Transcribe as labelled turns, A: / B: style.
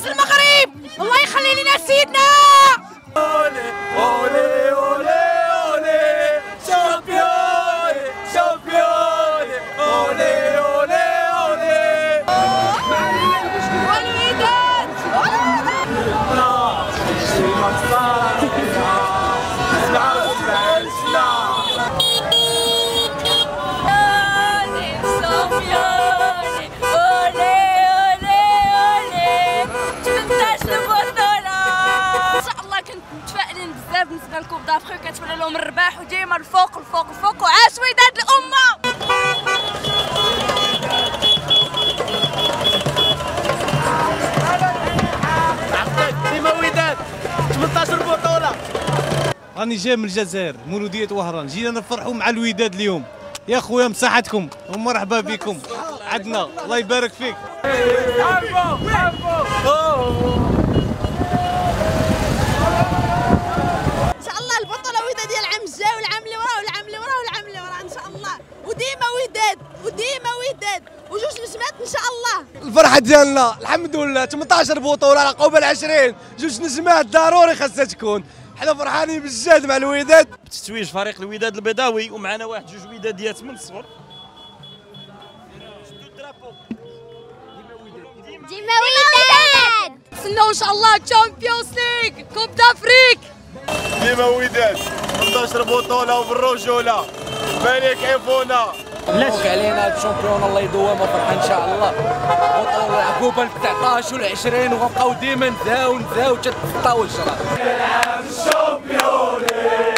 A: كاس المغرب. الله يخلي لنا سيدنا.
B: اولي اولي اولي اولي شامبيون شامبيون اولي اولي اولي
A: والوداد. بالنسبه لكوب دافريك كنتمنى لهم الرباح وديما الفوق الفوق الفوق وعاش وداد الامه.
B: ديما وداد 18 بطوله.
C: راني جاي من الجزائر مولودية وهران، جينا نفرحوا مع الوداد اليوم. يا خويا بصحتكم ومرحبا بكم عندنا، الله يبارك فيك.
A: وجوج نجمات ان شاء الله.
B: الفرحه ديالنا الحمد لله 18 بطوله على قبل 20 جوج نجمات ضروري خاصها تكون. حنا فرحانين بزاف مع الوداد
D: بتتويج فريق الوداد البيضاوي ومعنا واحد جوج وداديات من الصغر.
A: ديما وداد. نستناو ان شاء الله تشامبيونز ليغ كوب دافريك.
B: ديما وداد 18 بطوله وبالرجوله ملك عيفونا.
E: مبروك علينا الشامبيون، الله يدومها فرحه ان شاء الله. بطوله العقوبه ال 19 وال 20 وغنبقاو ديما نزاو حتى تطاول الشراب.